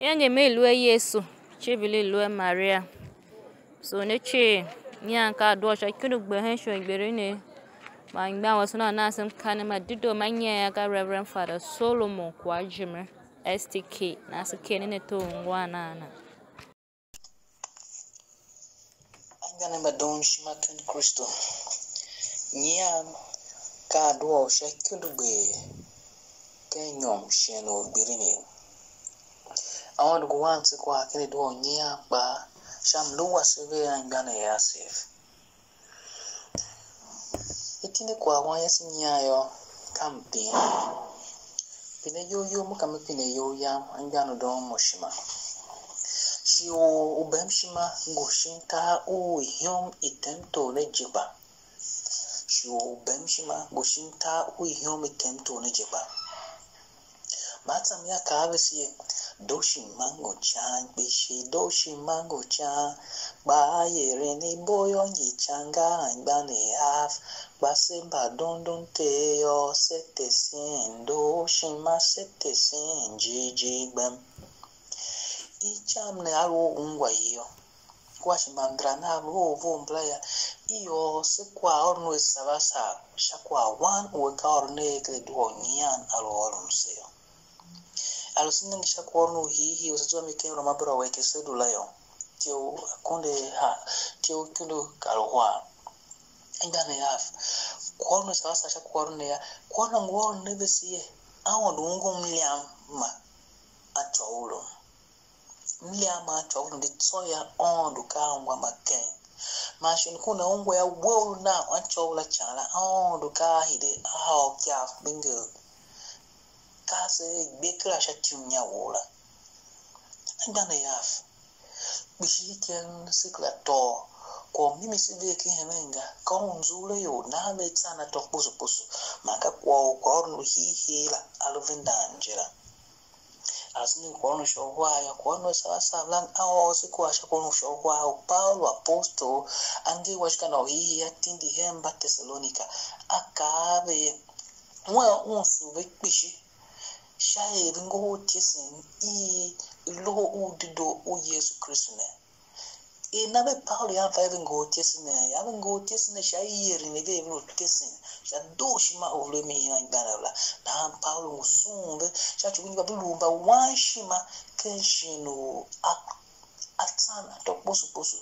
Yange me lue Yesu, chibili lue Maria. So ne che nyanka do sha kunu gbe hen sho Gbilinii. Ma ngba wasu na asem kanema dido manya ga Reverend Fada Solomon Kwaghjime STK na asike ne to ngwa na. Angana madon shimakan Kristo. Nyam ka do sha kunu gbe Inyom Shie no Gbilinii. I want to go on to kwa kene do nyam ba sham lo waseve angana yasif. Itine kwa wanya sinyayo kampi. Pine yo mukame pine yo yam angana do moshima. Si o ubemshima goshinta o Inyom itemto ne jiba. Si o ubemshima goshinta o Inyom itemto ne jiba. Matam ya kawesi doshi mango chan bishi doshi mango chan ba yere ni boyo nyi changa ngane af basemba dondon te yo sete sin doshi ma sete sin jiji gbem icham ne aro ungwa yo kwashi mandra na ro vo mplaya iyo se kwa orno esabasa shakwa wan weka orne ke do nyan aro ornse alusinin kisha kuorno hii usijua mikero mabura weke sedu layo tio kunde tio kundu kalwa ingane yaf kuorno sasa sha kuorno ya kuorno ngoro nebesie awo dungo mliama atoulo mliama atoulo nditsoya ondu kangwa maken mashin kuna ungwe ya wolu na atoulo chala ondu ka hide aho kya bingo kase bekra shatunya wola ngana yaf bishiken sikla to ko mimi sibeki hemenga ko nzule yo na betana to pusu maka ko orno hihila alvendangela asini ko orno showa ya ko orno sasa lan awo siku asha ko orno showa Paulo aposto ange washikana hihi atindi hemba Thessalonica akabe mwa unsu bekishi Shie bingo tiesin Lohodedoo o Yesu Kristo ne na be Paulo ya fa bingo tiesin ya bingo tiesin Shie ri ne be bingo tiesin sha do shima ovle mi ya ngana na Paulo musumbe sha chukunyi babulumba wanshima kenshino atana to posu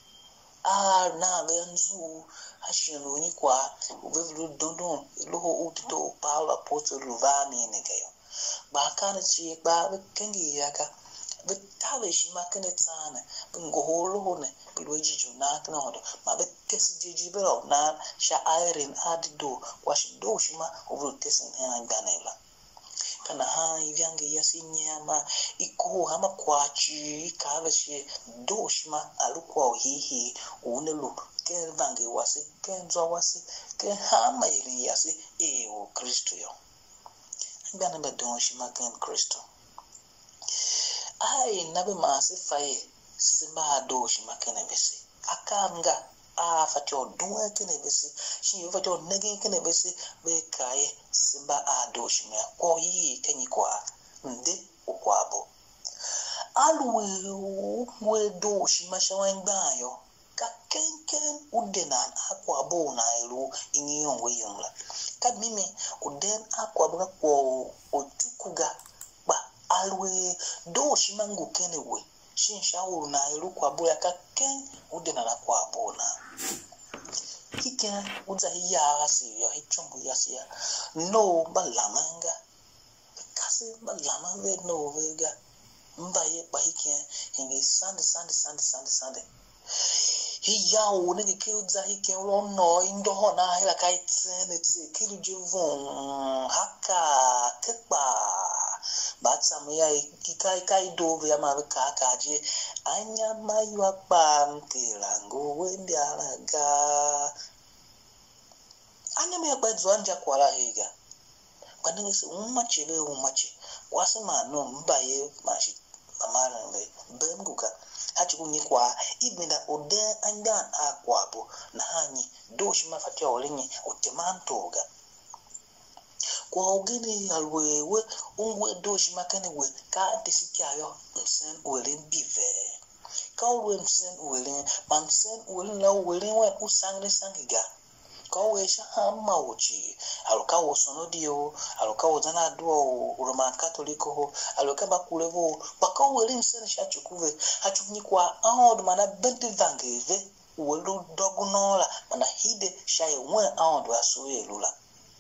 na benzu hashino ni kwa ubevulu dondon Lohodedoo Paulo apostle ruvani ne gayo bakana ci ba kengi yaka bitawish makane tsana bingo holo ne bilweji juna kana hodo ma be tesi jeji bero na sha iron adido washido shima over tesin ha ganela kana ha ivyange yasinyama iko hama kwachi kaveshi doshima alukwa hihi unelu kevange wasi kenzo wasi ke hama ili yasi o Kristo yo ngana badon shimakan Kristo ai nabe masi faye simba do shimakan besi akanga fatio duwe kene besi shi fatio nege kene besi be kai simba do shima ko yi kenyi kwa nde okwabo alwe do shima shawangbayo ka kenken udenan akwabo na elu Inyom we yumla kadmime uden akwabo ko otukuga ba alwe do shimangu kenewe shinshauru na elu kwabo ya ka ken udenan akwabo na kike uza hiya asi ya hichumbu yasi no balamanga kasi balamanga no vega mbaye ba hike hingi sande hiya one kiuza hike no indo na hela kaitsene kilu juvon haka tekba batsamu ya kai dove ya mabeka kaje anya mayu apa mtilango wendialaga anya me kwedzo anja kwala higa kwanengisi umachi wasema no mbaye mashi amana mbe benguka hachikunyi kwa ibenda ode andan akwabo na hanyi doshi mafatia olenye otemantoga Kwaghjime alwe ungwe doshi makene we ka desikayo msen uwelin bive. Ka uwe msen uwelin mamsen uwelin la uwelin we usangre sangiga. Ka uwe shahama uchi aluka wosonodio aluka wozana duo Roman Catholico aluka bakulevo baka uwelin msen shachukuve hachukunyi kwa aod mana benti vangeve uwelu dogunola mana hide shaye wen aod wasuye lula.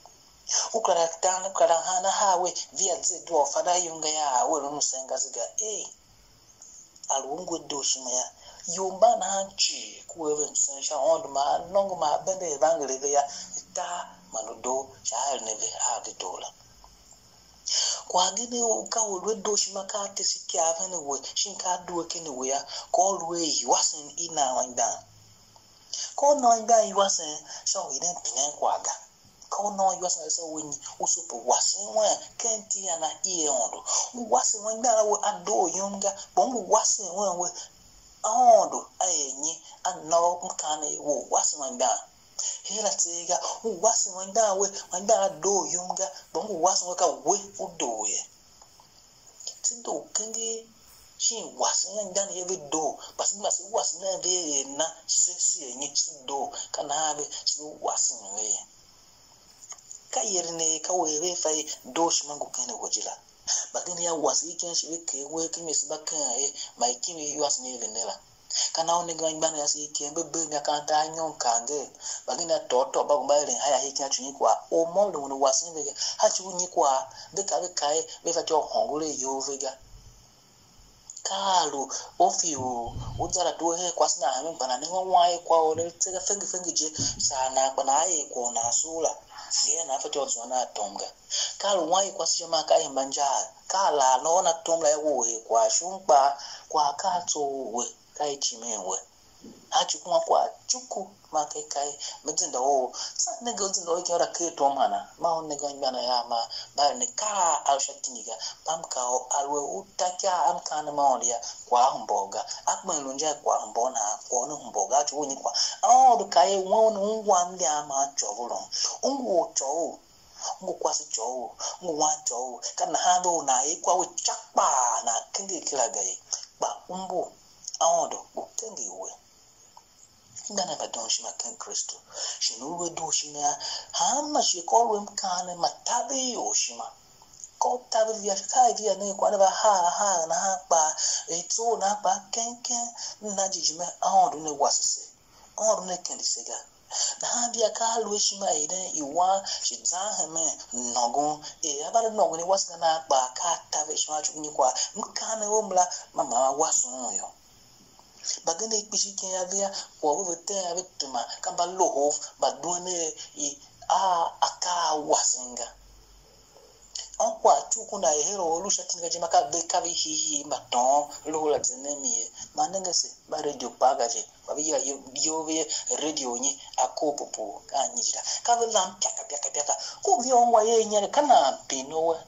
Ukara hana hawe via zedu Fada yunga ya welu nusengaziga alungwe doshima ya yomba na hanchi kuwewe msensha ondu ma nongo ma bende evangelization ya ta manodo shahal neve agitola. Kwaghjime ukawulwe doshima ka tesiki avene we shinka duwe kene we ya kolwe yiwasen ina wanda. Ko no wanda yiwasen so iden pinen kwaga. Ko no yiwasen so wenyi usupo wasen we kenti ya na iye ondo. Wasen wanda we ado yunga bongo wasen we ondo ayenyi anno mkane wo wasen wanda. Hela tega wasen wanda we wanda ado yunga bongo wasen we ka we udoye. Tindo kenge she wasen wanda ne eve do basi masi wasen na eve na sesi enyi do kana ave so wasen we. Ka yerine ka wewe fai dosh mangu kene wajila. Bagini ya wasi iken shiwe kewe kimesi bakan ma ikimi yuwas ne venela. Kana onega mbana yasi iken bebe nga kanta Inyom kange. Bagini ya toto bagu mbaile haya hiki na chunyi kwa omolo wunu wasi vega. Hachi unyi kwa beka befa tiyo hongule yo vega. Kalu ofiu uzara duhe kwa sina hame mpana nengo wae kwa ole tega fengi je sana kwa na aye kwa unasula. Gea na afati wazwana tonga. Kalu wai kwa sijama kai mbanja. Kala naona tonga ya uwe kwa shumpa kwa kato uwe kai chimewe. Hachukuma kwa chuku make kai mzinda o. Sa nega mzinda o ikiora keto mana. Mao nega mbana ya ma. Bari ne kaa alshatiniga. Pamkao alwe utakia amkana maolia kwa mboga. Akma ilunja kwa mbona kwa mboga. Hachukuni kwa aodu kai wonu ungwa mli ama chovulong. Ungu chow. Ungu kwasi chow. Ungu wan chow. Kana hando na ikwa uchakpa na kengi kilagai. Ba umbu aodu ukengi uwe. Ngana badonshima ken Kristo. Shinuwe doshima hama shikolwe mkane matabe yoshima. Ko tabe via ne kwa na ha na ha pa eto na pa kenken na jijime aodu ne wasese. Aodu ne kendisega. Na habia ka lueshima ide iwa shizaheme nogon abale nogon ni wasga na pa ka tabe shima chukuni kwa mkane omla mama wasun yo. Bagene ikpishike ya via kwa wete ya vituma kamba loho badune aka wasinga. Onkwa chuku na hero olusha tinga jima ka bekavi hihi maton loho la zenemi manenga se ba radio pagaje babira yove radio nyi akopopo anyira ka velam pyaka ko vyongwa yenya kana pinowe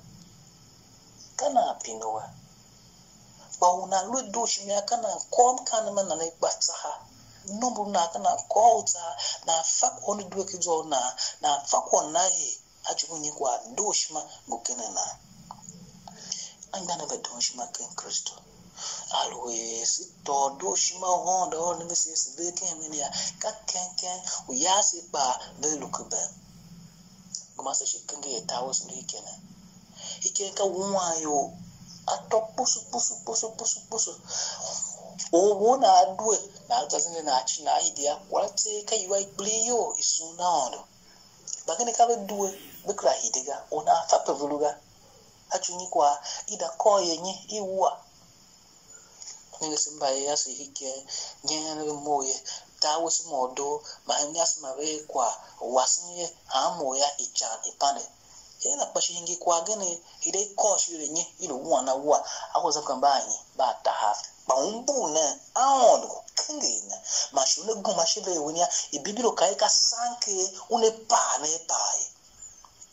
bauna ludo shimya kana kom kana mana na ikbatsaha nombu na kana kota na fakon duwe kizo na fakon na he achukunyi kwa doshima gukene na andana ba doshima ken Kristo always to doshima honda on ngese sibeke menia ka kenken uyasi ba belukube gumasa shikenge tawo sulikene ikenka wuwayo ato pusu na adwe na atazine na achi na idea kwate ka yiwa Gbilinii isuna ondo bagene ka bedwe bekra hidega ona afape vuluga achunyi kwa ida ko yenyi iwa nge simbaye yasi hike nyene moye tawo simodo mahanyas mawe kwa wasinye amoya ichan ipane ena pashingi kwa gene ide koshire nyi ilo wana wa akoza kambanyi ba tahafi ba umbuna aondo kengina mashule guma shive wunya ibibilo kaika sanke une pane pae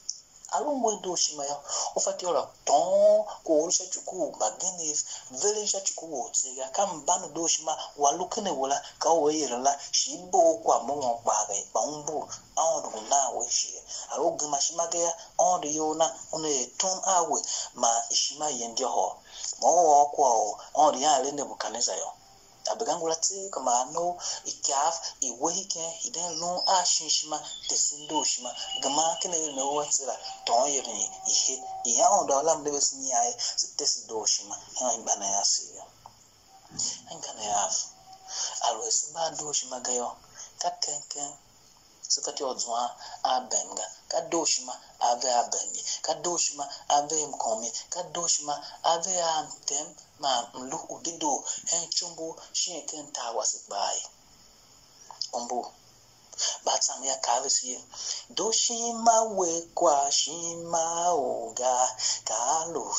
alumwe do shimaya ofati ora ton ko orisha chuku magene village chuku tsega kambano do shima walukene wala ka oyerala shibo kwa mo pare bambu awu na we shi arogu mashimage ya onde yona one ton awe ma shima yende ho mo kwa onde ya lende bukaneza yo abegangula tse kama no ikaf iwehike hiden lo ashishima tesindo shima gama kene no watsira ton yeri ihe iya ondo alam de besni ai tesindo shima ha bana yasi angana ya always ba do shima gayo kakenken sifati odzwa abenga kadoshima ave abemi kadoshima ave mkomi kadoshima ave antem ma Lohodedoo enchumbu Shie kenta wasibai ombu batsam ya kavisi doshima we kwa shima oga kalu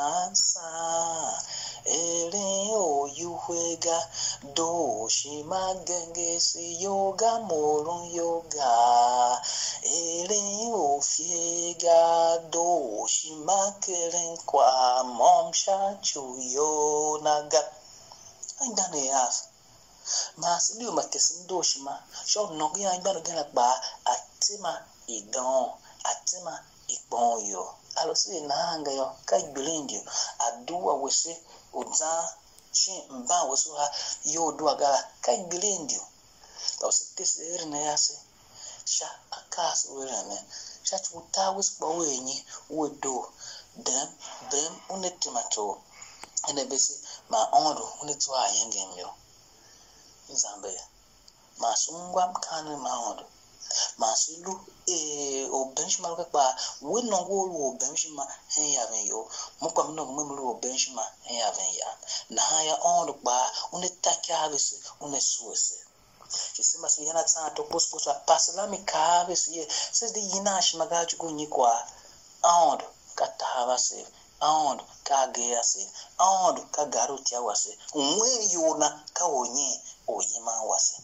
sansa ele o yuhega doshima gengesi yoga morun yoga ele o fiega doshima keren kwa momsha chuyo naga angane yaf Masiliu makesindo shima sho nogi ya ngba gana gba atima idon atima iponyo alosi na hanga yo ka Gbilinii aduwa wese oza chi mba weso ha yo do agara ka Gbilinii to sitesere na yase sha akas wereme sha chuta wes bawenyi wedo dem unetimato enebesi ma onro unetu ayengemyo Zambe masungwa mkane maondo masilu o benchmark kwa wino ngolu o benchmark hen ya venyo mukwa mno mmelu o benchmark hen ya venya na haya ondo kwa unetaka havisi unesuese kisema si yana tsana to posposa pasalami ka havisi says the yinash magaji kunyi kwa ondo katahavase ondo kageyase ondo kagarutia wase unwe yona kawonye oyima wase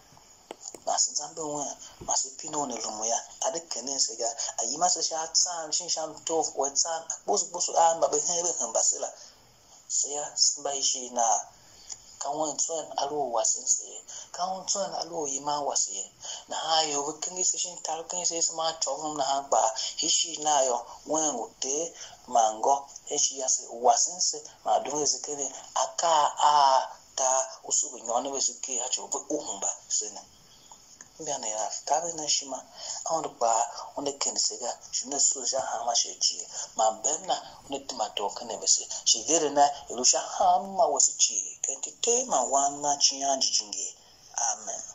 Zambe one, Masipino Nelumoya, Adekenesega, Ayima Sasha, Shinsham Tov, Wetsan, Bosu Amba, Behaven, Basila. Say, Sbaishi na. Kawan Twan Alu was in say, Kawan Twan Alu Yima was here. Nahayo, Wiking Station, Talking says my Chovum Nahaba, Hishi Nayo, when would they, Mango, Heshias was in say, Madun is a kid, Aka ta usubu nyone wesuke hacho umba sene mbana ya kabe na shima aundu ba onde kenisega shune soja hama shechi ma benna unetima toka nebese shigere na ilusha hama wasichi kentite ma wana chiyanji jingi amen.